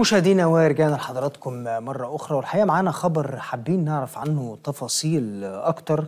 مشاهدينا ورجعنا لحضراتكم مرة أخرى، والحقيقة معانا خبر حابين نعرف عنه تفاصيل أكتر.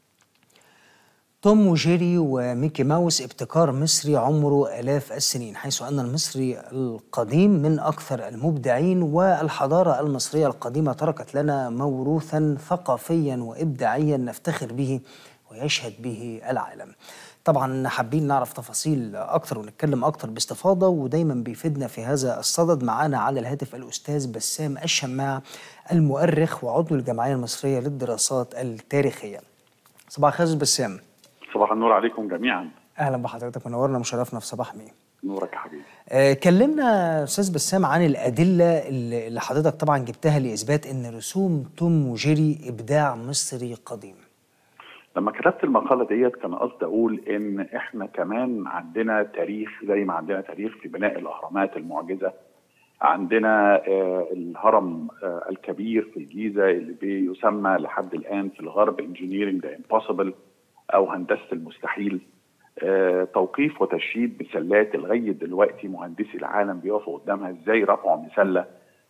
توم وجيري وميكي ماوس ابتكار مصري عمره آلاف السنين، حيث أن المصري القديم من أكثر المبدعين، والحضارة المصرية القديمة تركت لنا موروثا ثقافيا وإبداعيا نفتخر به ويشهد به العالم. طبعا حابين نعرف تفاصيل أكتر ونتكلم أكتر باستفاضة، ودايما بيفيدنا في هذا الصدد معانا على الهاتف الأستاذ بسام الشماع، المؤرخ وعضو الجمعية المصرية للدراسات التاريخية. صباح الخير أستاذ بسام. صباح النور عليكم جميعا. اهلا بحضرتك، منورنا ومشرفنا في صباح مين. نورك يا حبيبي. كلمنا استاذ بسام عن الادله اللي حضرتك طبعا جبتها لاثبات ان رسوم توم وجيري ابداع مصري قديم. لما كتبت المقاله ديت كان قصدي اقول ان احنا كمان عندنا تاريخ، زي ما عندنا تاريخ في بناء الاهرامات المعجزه. عندنا الهرم الكبير في الجيزه اللي بيسمى لحد الان في الغرب انجينيرنج ذا امبوسيبل او هندسه المستحيل. توقيف وتشييد مسلات لغايه دلوقتي مهندسي العالم بيقفوا قدامها ازاي رفعوا مسله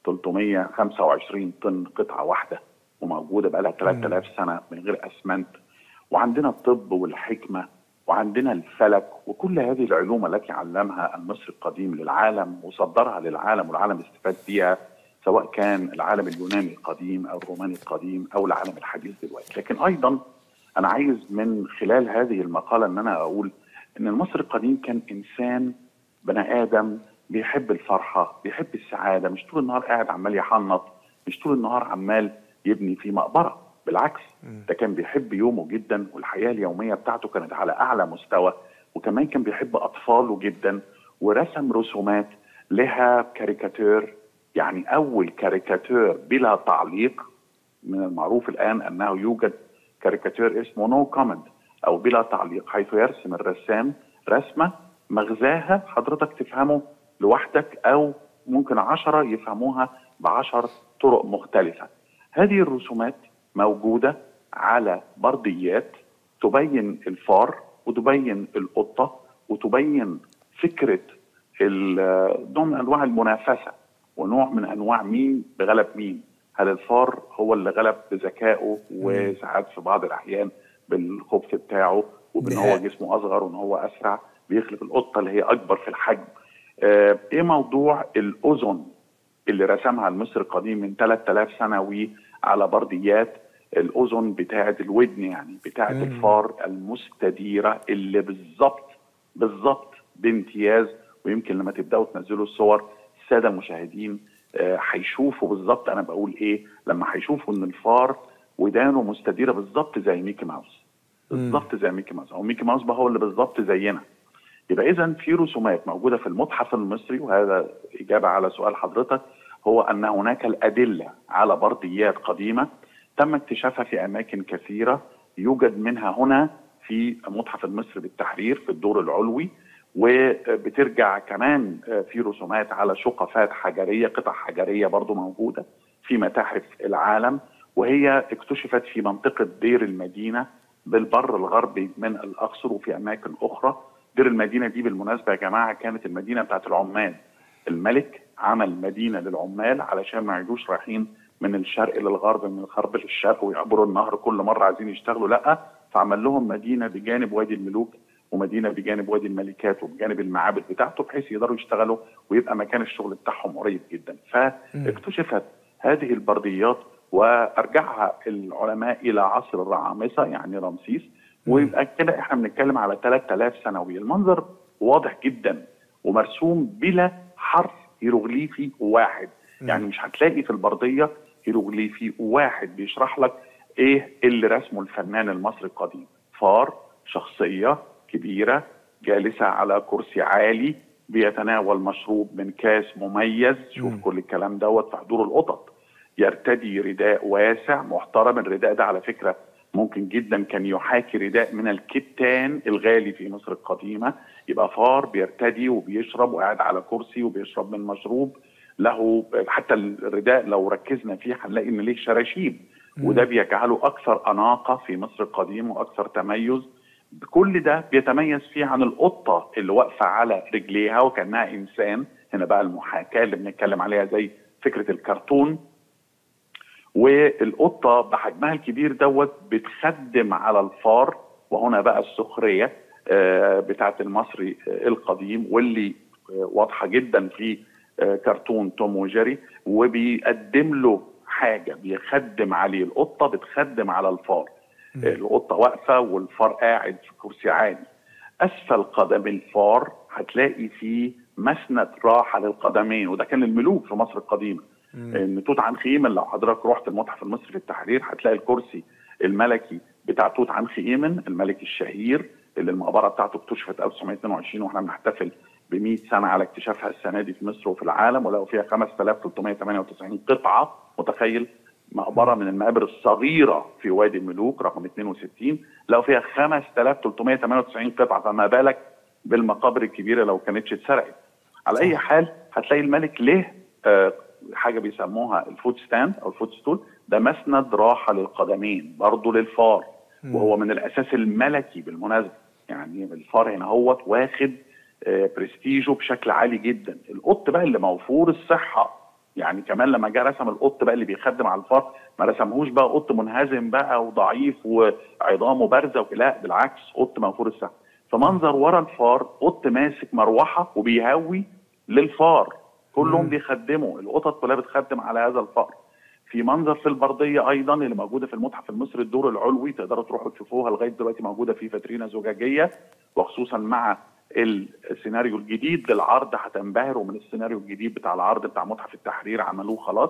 325 طن قطعه واحده وموجوده بقى لها 3000 سنه من غير اسمنت. وعندنا الطب والحكمه وعندنا الفلك وكل هذه العلوم التي علمها المصري القديم للعالم وصدرها للعالم والعالم استفاد بها، سواء كان العالم اليوناني القديم او الروماني القديم او العالم الحديث دلوقتي. لكن ايضا أنا عايز من خلال هذه المقالة أن أنا أقول أن المصري القديم كان إنسان بني آدم بيحب الفرحة، بيحب السعادة، مش طول النهار قاعد عمال يحنط، مش طول النهار عمال يبني في مقبرة. بالعكس، ده كان بيحب يومه جدا والحياة اليومية بتاعته كانت على أعلى مستوى، وكمان كان بيحب أطفاله جدا ورسم رسومات لها كاريكاتير. يعني أول كاريكاتير بلا تعليق، من المعروف الآن أنه يوجد كاريكاتير اسمه نو كومنت او بلا تعليق، حيث يرسم الرسام رسمه مغزاها حضرتك تفهمه لوحدك او ممكن 10 يفهموها ب10 طرق مختلفه. هذه الرسومات موجوده على برديات تبين الفار وتبين القطه وتبين فكره نوع من انواع المنافسه ونوع من انواع مين بغلب مين. هل الفار هو اللي غلب بذكائه وساعات في بعض الاحيان بالخبث بتاعه وبان هو جسمه اصغر وان هو اسرع بيخلف القطه اللي هي اكبر في الحجم. ايه موضوع الاذن اللي رسمها المصري القديم من 3000 سنه على برديات الاذن بتاعه الودن، يعني بتاعه الفار المستديره اللي بالظبط بامتياز. ويمكن لما تبداوا تنزلوا الصور الساده المشاهدين هيشوفوا بالظبط انا بقول ايه لما هيشوفوا ان الفار ودانه مستديره بالظبط زي ميكي ماوس، بالظبط زي ميكي ماوس، او ميكي ماوس بقى هو اللي بالظبط زينا. يبقى اذا في رسومات موجوده في المتحف المصري، وهذا اجابه على سؤال حضرتك، هو ان هناك الادله على برديات قديمه تم اكتشافها في اماكن كثيره، يوجد منها هنا في متحف المصري بالتحرير في الدور العلوي، وبترجع كمان في رسومات على شقفات حجريه، قطع حجريه برضو موجوده في متاحف العالم، وهي اكتشفت في منطقه دير المدينه بالبر الغربي من الاقصر وفي اماكن اخرى. دير المدينه دي بالمناسبه يا جماعه كانت المدينه بتاعت العمال. الملك عمل مدينه للعمال علشان ما يعيدوش رايحين من الشرق للغرب من الغرب للشرق ويعبروا النهر كل مره عايزين يشتغلوا، لا، فعمل لهم مدينه بجانب وادي الملوك ومدينه بجانب وادي الملكات وبجانب المعابد بتاعته بحيث يقدروا يشتغلوا ويبقى مكان الشغل بتاعهم قريب جدا. فاكتشفت هذه البرديات وارجعها العلماء الى عصر الرعامسه يعني رمسيس، ويبقى كده احنا بنتكلم على 3000 سنوي. المنظر واضح جدا ومرسوم بلا حرف هيروغليفي واحد، يعني مش هتلاقي في البرديه هيروغليفي واحد بيشرح لك ايه اللي رسمه الفنان المصري القديم. فار، شخصيه كبيره جالسه على كرسي عالي بيتناول مشروب من كاس مميز، شوف كل الكلام دوت في حضور القطط. يرتدي رداء واسع محترم، الرداء ده على فكره ممكن جدا كان يحاكي رداء من الكتان الغالي في مصر القديمه. يبقى فار بيرتدي وبيشرب وقاعد على كرسي وبيشرب من مشروب له، حتى الرداء لو ركزنا فيه هنلاقي ان ليه شراشيب، وده بيجعله اكثر اناقه في مصر القديمه واكثر تميز. كل ده بيتميز فيه عن القطه اللي واقفه على رجليها وكانها انسان، هنا بقى المحاكاه اللي بنتكلم عليها زي فكره الكرتون. والقطه بحجمها الكبير دوت بتخدم على الفار، وهنا بقى السخريه بتاعت المصري القديم واللي واضحه جدا في كرتون توم وجيري، وبيقدم له حاجه بيخدم عليه. القطه بتخدم على الفار، القطه واقفه والفار قاعد في كرسي عالي. اسفل قدم الفار هتلاقي فيه مسند راحه للقدمين، وده كان الملوك في مصر القديمه. ان توت عنخ امون، لو حضرتك رحت المتحف المصري في التحرير هتلاقي الكرسي الملكي بتاع توت عنخ امون الملك الشهير، اللي المقبره بتاعته اكتشفت 1922 واحنا بنحتفل ب 100 سنه على اكتشافها السنه دي في مصر وفي العالم، ولقوا فيها 5398 قطعه. متخيل؟ مقبره من المقابر الصغيره في وادي الملوك رقم 62 لقوا فيها 5398 قطعه، فما بالك بالمقابر الكبيره لو كانتش اتسرقت. على اي حال هتلاقي الملك له حاجه بيسموها الفوت ستاند او الفوت ستول، ده مسند راحه للقدمين برضه للفار، وهو من الاساس الملكي بالمناسبه. يعني الفار هنا هو واخد برستيجه بشكل عالي جدا. القط بقى اللي موفور الصحه، يعني كمان لما جه رسم القط بقى اللي بيخدم على الفار ما رسمهوش بقى قط منهزم بقى وضعيف وعظامه بارزه، لا بالعكس قط موفور الصحه. فمنظر ورا الفار قط ماسك مروحه وبيهوي للفار، كلهم بيخدموا، القطط كلها بتخدم على هذا الفار. في منظر في البرديه ايضا اللي موجوده في المتحف المصري الدور العلوي، تقدروا تروحوا تشوفوها لغايه دلوقتي موجوده في فاترينا زجاجيه، وخصوصا مع السيناريو الجديد للعرض هتنبهروا من السيناريو الجديد بتاع العرض بتاع متحف التحرير، عملوه خلاص.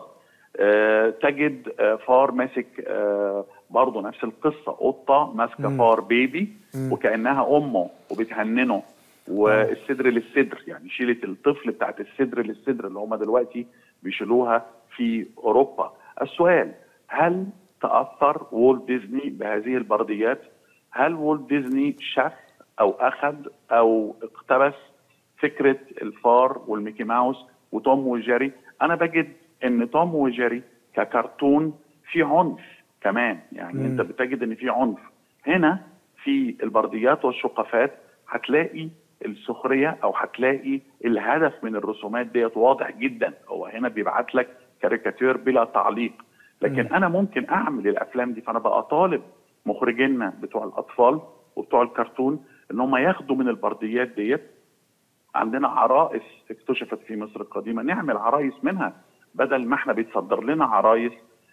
تجد فار ماسك برضه نفس القصه، قطه ماسكه فار بيبي وكانها امه وبتهننه، والصدر للصدر، يعني شيلت الطفل بتاعت الصدر للصدر اللي هم دلوقتي بيشيلوها في اوروبا. السؤال: هل تاثر والت ديزني بهذه البرديات؟ هل والت ديزني شاف او اخذ او اقتبس فكره الفار والميكي ماوس وتوم وجيري؟ انا بجد ان توم وجيري ككرتون في عنف كمان، يعني انت بتجد ان في عنف هنا في البرديات والشقفات. هتلاقي السخريه او هتلاقي الهدف من الرسومات ديت واضح جدا، هو هنا بيبعت لك كاريكاتير بلا تعليق. لكن انا ممكن اعمل الافلام دي، فانا بقى طالب مخرجينا بتوع الاطفال وبتوع الكرتون ان هم ياخدوا من البرديات ديت. عندنا عرائس اكتشفت في مصر القديمه، نعمل عرايس منها بدل ما احنا بيتصدر لنا عرايس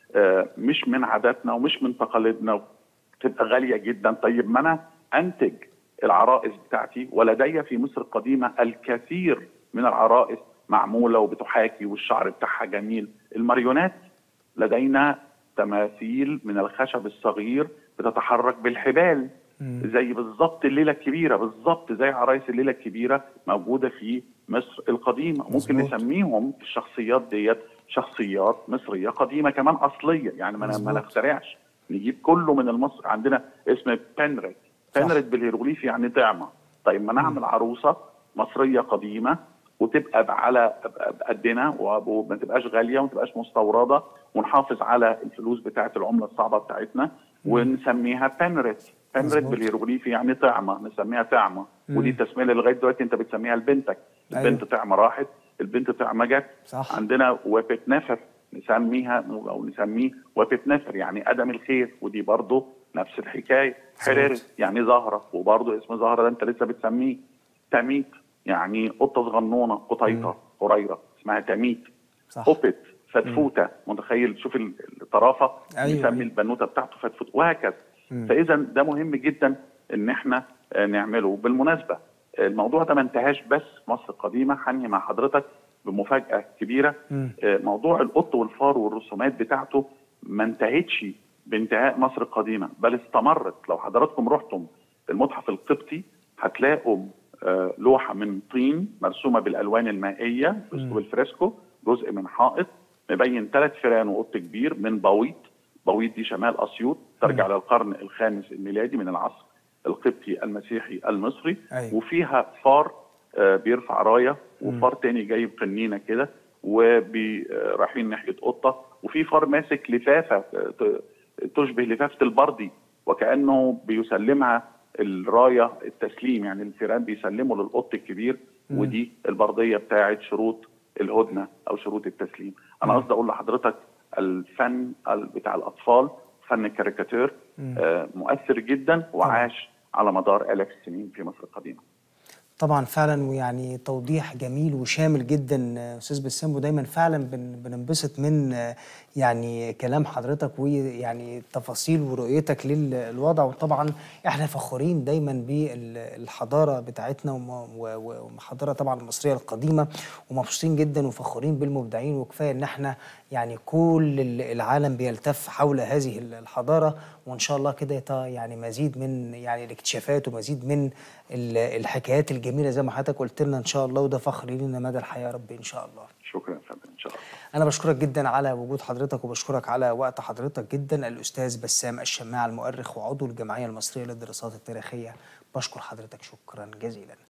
مش من عاداتنا ومش من تقاليدنا تبقى غاليه جدا. طيب ما انا انتج العرائس بتاعتي، ولدي في مصر القديمه الكثير من العرائس معموله وبتحاكي والشعر بتاعها جميل. الماريونات لدينا تماثيل من الخشب الصغير بتتحرك بالحبال، زي بالظبط الليله الكبيره، بالظبط زي عرايس الليله الكبيره موجوده في مصر القديمه. ممكن نسميهم الشخصيات ديت شخصيات مصريه قديمه كمان اصليه، يعني ما نخترعش، نجيب كله من المصري. عندنا اسم بنريت، بنريت بالهيروغليفي يعني طعمه. طيب ما نعمل عروسه مصريه قديمه وتبقى على قدنا وما تبقاش غاليه وما تبقاش مستورده، ونحافظ على الفلوس بتاعه العمله الصعبه بتاعتنا ونسميها بنريت. بنريت بالهيروغليفي يعني طعمه، نسميها طعمه. ودي تسميه لغايه دلوقتي انت بتسميها لبنتك. البنت طعمه راحت، البنت طعمه جت. عندنا وبت نفر نسميها او نسميه وبت نفر يعني ادم الخير، ودي برضه نفس الحكايه. حرير يعني زهره، وبرضه اسم زهره ده انت لسه بتسميه. تميت يعني قطه صغنونه، قطيطه قريره اسمها تميت. قبت فتفوته، متخيل؟ شوف الطرافه، نسمي البنوته بتاعته فتفوته، وهكذا. فاذا ده مهم جدا ان احنا نعمله. بالمناسبه الموضوع ده ما انتهاش بس في مصر القديمه، هنهي مع حضرتك بمفاجاه كبيره. موضوع القط والفار والرسومات بتاعته ما انتهتش بانتهاء مصر القديمه، بل استمرت. لو حضراتكم رحتم المتحف القبطي هتلاقوا لوحه من طين مرسومه بالالوان المائيه باسلوب الفريسكو، جزء من حائط مبين 3 فئران وقط كبير من بويط. بويط دي شمال اسيوط، ترجع للقرن الخامس الميلادي من العصر القبطي المسيحي المصري. وفيها فار بيرفع رايه، وفار تاني جايب قنينه كده ورايحين ناحيه قطه، وفي فار ماسك لفافه تشبه لفافه البردي وكانه بيسلمها الرايه التسليم، يعني الفئران بيسلموا للقط الكبير ودي البرديه بتاعت شروط الهدنه او شروط التسليم. انا قصدي اقول لحضرتك الفن بتاع الاطفال، فن الكاريكاتير، مؤثر جدا وعاش على مدار آلاف السنين في مصر القديمه. طبعا فعلا، ويعني توضيح جميل وشامل جدا استاذ بسام، ودايما فعلا بننبسط من يعني كلام حضرتك ويعني تفاصيل ورؤيتك للوضع. وطبعا احنا فخورين دايما بالحضاره بتاعتنا والحضاره طبعا المصريه القديمه، ومبسوطين جدا وفخورين بالمبدعين، وكفايه ان احنا يعني كل العالم بيلتف حول هذه الحضاره. وان شاء الله كده يعني مزيد من يعني الاكتشافات ومزيد من الحكايات الجميله زي ما حضرتك قلت لنا ان شاء الله، وده فخر لينا مدى الحياه يا رب ان شاء الله. شكرا يا فندم. ان شاء الله. انا بشكرك جدا على وجود حضرتك، وبشكرك على وقت حضرتك جدا. الاستاذ بسام الشماع، المؤرخ وعضو الجمعيه المصريه للدراسات التاريخيه، بشكر حضرتك شكرا جزيلا.